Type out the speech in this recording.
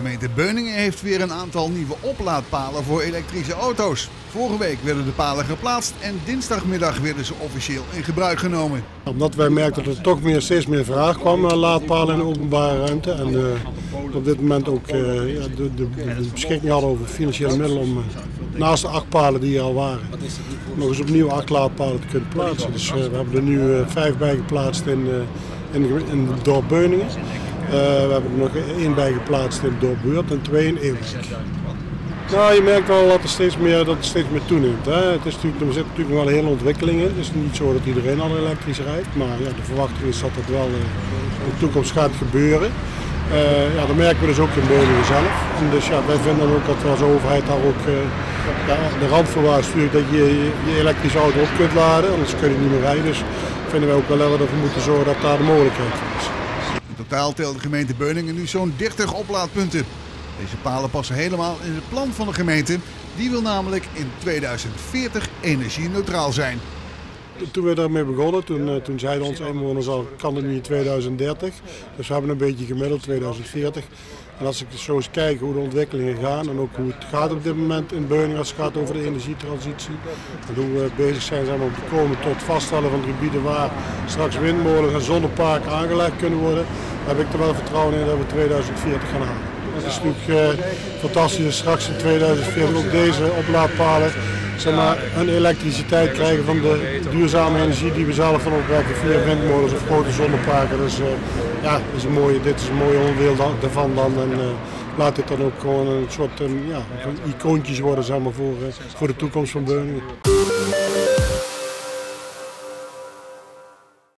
gemeente Beuningen heeft weer een aantal nieuwe oplaadpalen voor elektrische auto's. Vorige week werden de palen geplaatst en dinsdagmiddag werden ze officieel in gebruik genomen. Omdat wij merkten dat er toch steeds meer vraag kwam naar laadpalen in de openbare ruimte. En op dit moment ook de beschikking hadden over financiële middelen om naast de 8 palen die er al waren, nog eens opnieuw 8 laadpalen te kunnen plaatsen. Dus we hebben er nu 5 bij geplaatst in het dorp Beuningen. We hebben er nog 1 bij geplaatst in het dorp Buurt en 2 in Eeuwijk. Nou, je merkt wel dat het steeds meer toeneemt. Hè. Er zit natuurlijk nog wel een hele ontwikkeling in. Het is niet zo dat iedereen al elektrisch rijdt, maar ja, de verwachting is dat dat wel in de toekomst gaat gebeuren. Dat merken we dus ook in Beuningen zelf. En dus ja, wij vinden ook dat we als overheid daar ook de randvoorwaarden stuurt dat je je elektrische auto op kunt laden, anders kun je niet meer rijden. Dus vinden wij ook wel dat we moeten zorgen dat daar de mogelijkheid is. In totaal telt de gemeente Beuningen nu zo'n 30 oplaadpunten. Deze palen passen helemaal in het plan van de gemeente. Die wil namelijk in 2040 energie-neutraal zijn. Toen we daarmee begonnen, toen zeiden onze inwoners al, kan het niet in 2030. Dus we hebben een beetje gemiddeld 2040. En als ik zo eens kijk hoe de ontwikkelingen gaan en ook hoe het gaat op dit moment in Beuningen als het gaat over de energietransitie. En hoe we bezig zijn om te komen tot vaststellen van gebieden waar straks windmolens en zonneparken aangelegd kunnen worden, heb ik er wel vertrouwen in dat we 2040 gaan halen. Het is natuurlijk fantastisch dat straks in 2040 ook deze oplaadpalen een elektriciteit krijgen van de duurzame energie die we zelf van opwekken via windmolens of grote zonneparken. Dus dit is een mooi onderdeel daarvan dan. En laat dit dan ook gewoon een soort icoontjes worden, zeg maar, voor de toekomst van Beuningen.